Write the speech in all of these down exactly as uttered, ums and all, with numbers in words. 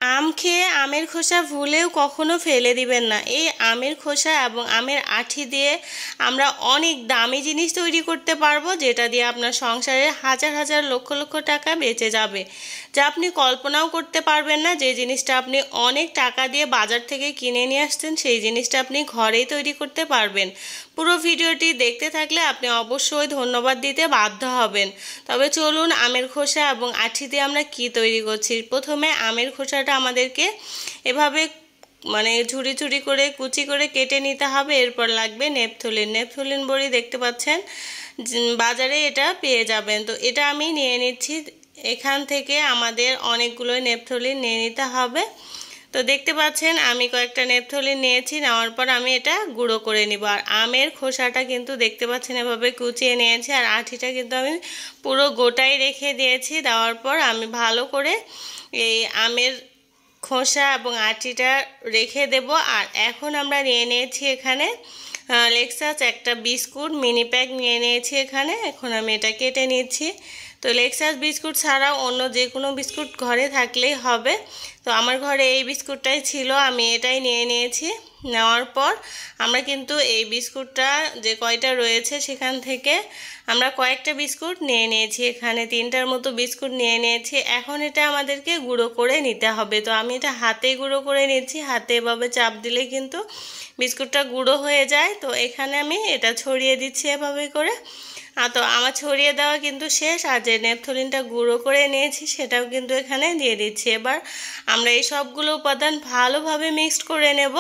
আম খেয়ে আমের খোসা ভুলেও কখনো ফেলে দিবেন না। এই আমের খোসা এবং আমের আঁটি দিয়ে আমরা অনেক দামি জিনিস তৈরি করতে পারবো, যেটা দিয়ে আপনার সংসারে হাজার হাজার লক্ষ লক্ষ টাকা বেঁচে যাবে, যা আপনি কল্পনাও করতে পারবেন না। যে জিনিসটা আপনি অনেক টাকা দিয়ে বাজার থেকে কিনে নিয়ে আসছেন, সেই জিনিসটা আপনি ঘরেই তৈরি করতে পারবেন। পুরো ভিডিওটি দেখতে থাকলে আপনি অবশ্যই ধন্যবাদ দিতে বাধ্য হবেন। তবে চলুন আমের খোসা এবং আঁটি দিয়ে আমরা কি তৈরি করছি। প্রথমে আমের খোসাটা আমাদেরকে এভাবে মানে ঝুড়ি ঝুড়ি করে কুচি করে কেটে নিতে হবে। এরপর লাগবে নেপথলিন। নেপথলিন বড়ি দেখতে পাচ্ছেন বাজারে, এটা পেয়ে যাবেন। তো এটা আমি নিয়ে নিচ্ছি। এখান থেকে আমাদের অনেকগুলো নেপথলিন নিয়ে নিতে হবে। তো দেখতে পাচ্ছেন আমি কয়েকটা নেপথলিন নিয়েছি। নেওয়ার পর আমি এটা গুঁড়ো করে নিব। আর আমের খোসাটা কিন্তু দেখতে পাচ্ছেন এভাবে কুচিয়ে নিয়েছি, আর আঁটিটা কিন্তু আমি পুরো গোটাই রেখে দিয়েছি। দেওয়ার পর আমি ভালো করে এই আমের খোসা এবং আঁটিটা রেখে দেব। আর এখন আমরা নিয়ে নিয়েছি এখানে লেক্সাস একটা বিস্কুট মিনি প্যাক নিয়ে নিয়েছি এখানে। এখন আমি এটা কেটে নিচ্ছি। তো লেক্সাস বিস্কুট ছাড়াও অন্য যে কোনো বিস্কুট ঘরে থাকলেই হবে। তো আমার ঘরে এই বিস্কুটটাই ছিল, আমি এটাই নিয়ে নিয়েছি। নেওয়ার পর আমরা কিন্তু এই বিস্কুটটা যে কয়টা রয়েছে সেখান থেকে আমরা কয়েকটা বিস্কুট নিয়ে নিয়েছি। এখানে তিনটার মতো বিস্কুট নিয়ে নিয়েছি। এখন এটা আমাদেরকে গুঁড়ো করে নিতে হবে। তো আমি এটা হাতে গুঁড়ো করে নিচ্ছি। হাতে এভাবে চাপ দিলে কিন্তু বিস্কুটটা গুঁড়ো হয়ে যায়। তো এখানে আমি এটা ছড়িয়ে দিচ্ছি এভাবে করে। তো আমার ছড়িয়ে দেওয়া কিন্তু শেষ। আর যে নেপথলিনটা গুঁড়ো করে নিয়েছি সেটাও কিন্তু এখানে দিয়ে দিচ্ছি। এবার আমরা এই সবগুলো উপাদান ভালোভাবে মিক্সড করে নেব।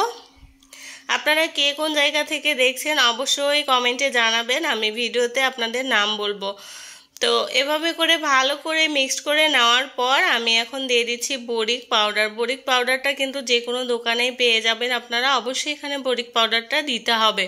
আপনারা কে কোন জায়গা থেকে দেখছেন অবশ্যই কমেন্টে জানাবেন, আমি ভিডিওতে আপনাদের নাম বলবো। তো এভাবে করে ভালো করে মিক্সড করে নেওয়ার পর আমি এখন দিয়ে দিচ্ছি বরিক পাউডার। বরিক পাউডারটা কিন্তু যে কোনো দোকানেই পেয়ে যাবেন আপনারা, অবশ্যই এখানে বরিক পাউডারটা দিতে হবে।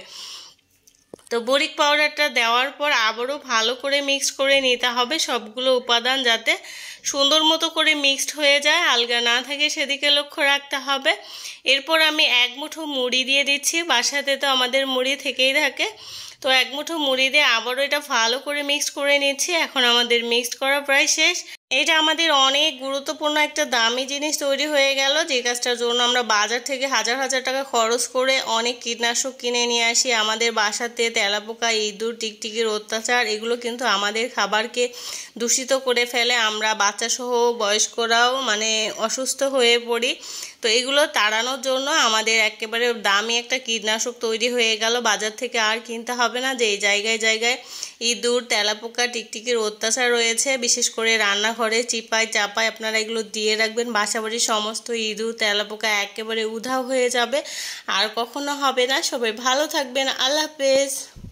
তো বরিক পাউডারটা দেওয়ার পর আবারও ভালো করে মিক্স করে নিতে হবে সবগুলো উপাদান, যাতে সুন্দর মতো করে মিক্সড হয়ে যায়, আলগা না থাকে সেদিকে লক্ষ্য রাখতে হবে। এরপর আমি এক মুঠো মুড়ি দিয়ে দিচ্ছি। বাসাতে তো আমাদের মুড়ি থেকেই থাকে। তো এক মুঠো মুড়ি দিয়ে আবারও এটা ভালো করে মিক্সড করে নিচ্ছি। এখন আমাদের মিক্সড করা প্রায় শেষ। এটা আমাদের অনেক গুরুত্বপূর্ণ একটা দামি জিনিস তৈরি হয়ে গেল, যে কাজটার জন্য আমরা বাজার থেকে হাজার হাজার টাকা খরচ করে অনেক কীটনাশক কিনে নিয়ে আসি। আমাদের বাসাতে তেলাপোকা, ইঁদুর, টিকটিকির অত্যাচার এগুলো কিন্তু আমাদের খাবারকে দূষিত করে ফেলে। আমরা বাচ্চাসহ বয়স্করাও মানে অসুস্থ হয়ে পড়ি। তো এগুলো তাড়ানোর জন্য আমাদের একেবারে দামি একটা কীটনাশক তৈরি হয়ে গেল, বাজার থেকে আর কিনতে হবে না। যে এই জায়গায় জায়গায় ইঁদুর, তেলাপোকা, টিকটিকির অত্যাচার রয়েছে, বিশেষ করে রান্নাঘরে চিপায় চাপায় আপনারা এগুলো দিয়ে রাখবেন। বাসাবাড়ির সমস্ত ইঁদুর, তেলাপোকা একেবারে উধাও হয়ে যাবে, আর কখনো হবে না। সবাই ভালো থাকবেন। আল্লাহ হাফেজ।